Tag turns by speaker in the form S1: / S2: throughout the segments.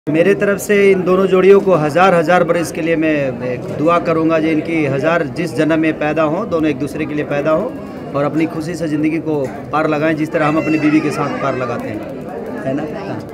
S1: मेरे तरफ से इन दोनों जोड़ियों को हज़ार हज़ार बरस के लिए मैं दुआ करूंगा जो इनकी हज़ार जिस जन्म में पैदा हो, दोनों एक दूसरे के लिए पैदा हो और अपनी खुशी से ज़िंदगी को पार लगाएं जिस तरह हम अपनी बीवी के साथ पार लगाते हैं, है ना।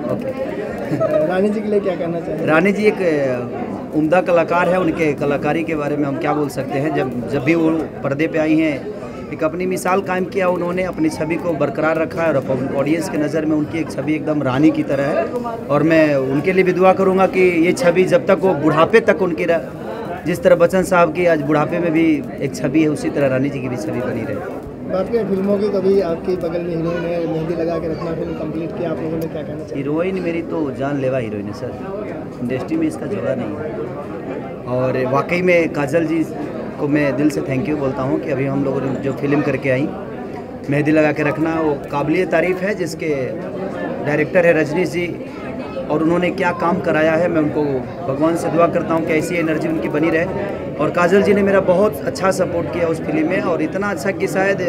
S1: ओके।
S2: रानी जी के लिए क्या कहना चाहिए?
S1: रानी जी एक उम्दा कलाकार है, उनके कलाकारी के बारे में हम क्या बोल सकते हैं। जब भी वो पर्दे पे आई हैं, एक अपनी मिसाल कायम किया उन्होंने, अपनी छवि को बरकरार रखा है और ऑडियंस के नज़र में उनकी एक छवि एकदम रानी की तरह है। और मैं उनके लिए भी दुआ करूंगा कि ये छवि जब तक वो बुढ़ापे तक उनकी जिस तरह बच्चन साहब की आज बुढ़ापे में भी एक छवि है, उसी तरह रानी जी की भी छवि बनी रहे।
S2: बात करें फिल्मों की, कभी आपके बगल में हीरोइन है, मेहंदी लगा के रखना फिल्म कंप्लीट किया, आप लोगों ने क्या कहना चाहिए?
S1: हीरोइन मेरी तो जानलेवा हीरोइन है सर, इंडस्ट्री में इसका जगह नहीं है। और वाकई में काजल जी को मैं दिल से थैंक यू बोलता हूँ कि अभी हम लोगों ने जो फिल्म करके आई मेहंदी लगा के रखना, वो काबिल तारीफ़ है। जिसके डायरेक्टर है रजनीश जी, और उन्होंने क्या काम कराया है, मैं उनको भगवान से दुआ करता हूँ कि ऐसी एनर्जी उनकी बनी रहे। और काजल जी ने मेरा बहुत अच्छा सपोर्ट किया उस फिल्म में, और इतना अच्छा कि शायद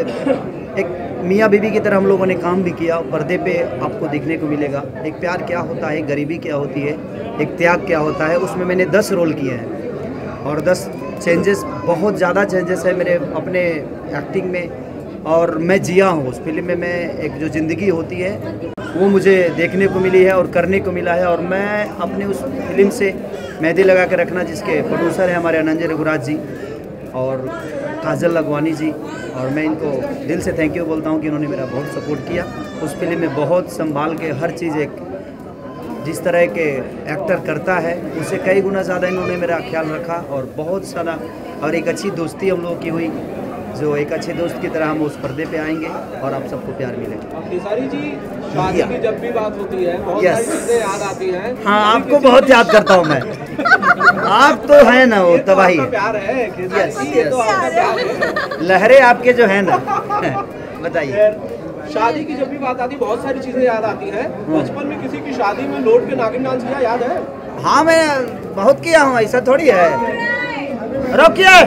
S1: एक मियाँ बीवी की तरह हम लोगों ने काम भी किया। पर्दे पे आपको देखने को मिलेगा एक प्यार क्या होता है, गरीबी क्या होती है, एक त्याग क्या होता है। उसमें मैंने 10 रोल किए हैं और 10 चेंजेस, बहुत ज़्यादा चेंजेस है मेरे अपने एक्टिंग में। और मैं जिया हूँ उस फिल्म में, मैं एक जो ज़िंदगी होती है वो मुझे देखने को मिली है और करने को मिला है। और मैं अपने उस फिल्म से मेहंदी लगा के रखना, जिसके प्रोड्यूसर हैं हमारे अनंजय रघुराज जी और काजल लगवानी जी, और मैं इनको दिल से थैंक यू बोलता हूँ कि इन्होंने मेरा बहुत सपोर्ट किया उस फिल्म में। बहुत संभाल के हर चीज़, एक जिस तरह के एक्टर करता है उससे कई गुना ज़्यादा इन्होंने मेरा ख्याल रखा। और बहुत सारा, और एक अच्छी दोस्ती हम लोगों की हुई, जो एक अच्छे दोस्त की तरह हम उस पर्दे पे आएंगे और आप सबको प्यार मिलेगा।
S3: खेसारी जी, शादी की जब भी बात होती है बहुत सारी चीजें याद आती हैं।
S1: हाँ, आपको बहुत याद करता हूँ मैं। आप तो है ना वो तबाही,
S3: प्यार है, ये तो आपका प्यार है।
S1: लहरें आपके जो है ना। बताइए।
S3: शादी की जब भी बात आती है बहुत सारी चीजें याद आती हैं। बचपन में किसी की शादी में लौट के नागिन डांस किया, याद है?
S1: हाँ, मैं बहुत किया हूँ, ऐसा थोड़ी है। रोकिए,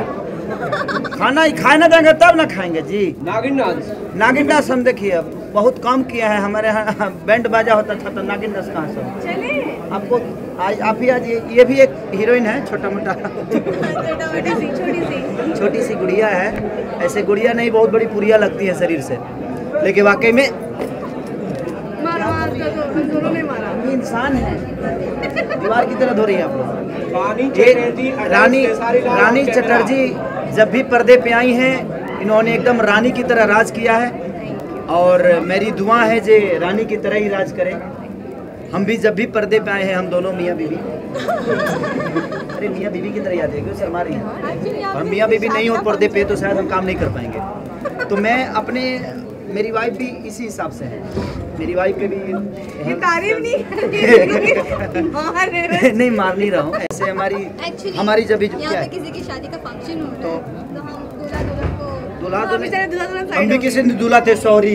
S1: खाना ही खाए ना देंगे तब ना खाएंगे जी।
S3: नागिन डांस
S1: हम देखिए बहुत कम किया है। हमारे यहाँ बैंड बाजा होता था तो नागिन डांस कहाँ से आपको आज आप ही आज ये भी एक हीरोइन है, छोटा मोटा छोटी सी गुड़िया है। ऐसे गुड़िया नहीं, बहुत बड़ी पुरिया लगती है शरीर से, लेकिन वाकई में इंसान है। दीवार की तरह धो रही है आप लोग। रानी चटर्जी जब भी पर्दे पे आई हैं, इन्होंने एकदम रानी की तरह राज किया है। और मेरी दुआ है जे रानी की तरह ही राज करें। हम भी जब भी पर्दे पे आए हैं, हम दोनों मियाँ बीवी अरे मियाँ बीवी की तरह याद है, क्यों शर्मा रही हैं? और मियाँ बीवी नहीं हो पर्दे पे तो शायद हम काम नहीं कर पाएंगे। तो मैं अपने, मेरी वाइफ भी इसी हिसाब से है। मेरी वाइफ के भी नहीं मार नहीं रहा हूँ, ऐसे हमारी जब भी क्या है
S4: किसी की शादी का फंक्शन हो
S1: तो
S4: दूल्हा
S1: हम भी किसी ने दूल्हा थे, सॉरी।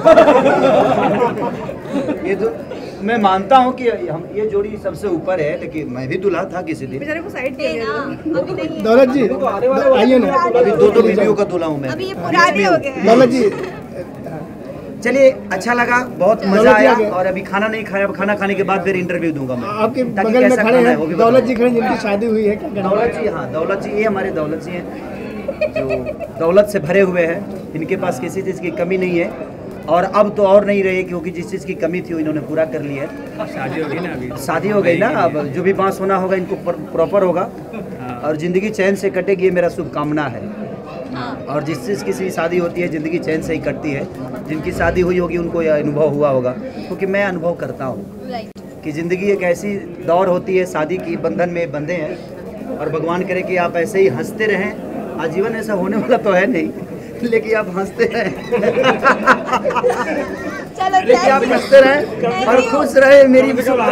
S1: ये तो मैं मानता हूँ कि हम ये जोड़ी सबसे ऊपर है, लेकिन मैं भी दूल्हा था किसी दिन।
S2: दौलत जी आइए ना,
S1: अभी दो बीवियों का दूल्हा हूँ मैं।
S2: दौलत जी
S1: चलिए, अच्छा लगा, बहुत मजा आया। और अभी खाना नहीं खाया, खाना खाने के बाद फिर इंटरव्यू दूंगा मैं।
S2: आपके बगल में खड़े हैं दौलत जी, खड़े जिनकी शादी हुई है, क्या
S1: दौलत जी? हाँ, दौलत जी, ये हमारे दौलत जी हैं जो दौलत से भरे हुए हैं। इनके पास किसी चीज़ की कमी नहीं है, और अब तो और नहीं रही, क्योंकि जिस चीज़ की कमी थी वो इन्होंने पूरा कर ली है। शादी हो गई ना, अभी शादी हो गई ना, अब जो भी बांस होना होगा इनको प्रॉपर होगा और ज़िंदगी चैन से कटेगी, ये मेरा शुभकामना है। और जिस चीज़ की शादी होती है ज़िंदगी चैन से ही कटती है। जिनकी शादी हुई होगी उनको यह अनुभव हुआ होगा, क्योंकि मैं अनुभव करता हूँ कि ज़िंदगी एक ऐसी दौर होती है, शादी की बंधन में बंधे हैं। और भगवान करे कि आप ऐसे ही हंसते रहें आजीवन। ऐसा होने वाला तो है नहीं, लेकिन आप हंसते रहें लेकिन आप हंसते रहें और खुश रहे। मेरी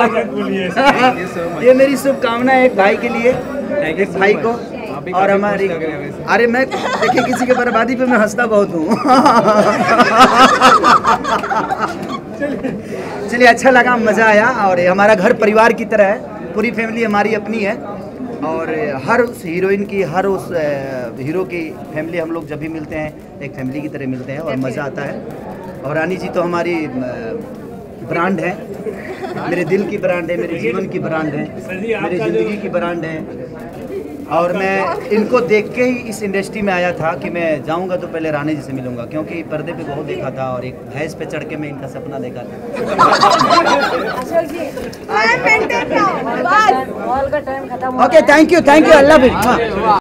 S1: ये मेरी शुभकामना है एक भाई के लिए, एक भाई को। और हमारी, अरे मैं देखिए किसी के बर्बादी पे मैं हंसता बहुत हूँ। चलिए, अच्छा लगा, मज़ा आया। और ये हमारा घर परिवार की तरह है, पूरी फैमिली हमारी अपनी है। और हर उस हीरोइन की, हर उस हीरो की फैमिली हम लोग जब भी मिलते हैं एक फैमिली की तरह मिलते हैं और मज़ा आता है। और रानी जी तो हमारी ब्रांड है, मेरे दिल की ब्रांड है, मेरे जीवन की ब्रांड है, मेरी ज़िंदगी की ब्रांड है। और मैं इनको देख के ही इस इंडस्ट्री में आया था कि मैं जाऊंगा तो पहले रानी जी से मिलूंगा, क्योंकि पर्दे पे बहुत देखा था और एक भैंस पे चढ़ के मैं इनका सपना देखा था। ओके, थैंक यू, अल्लाह हाफिज़।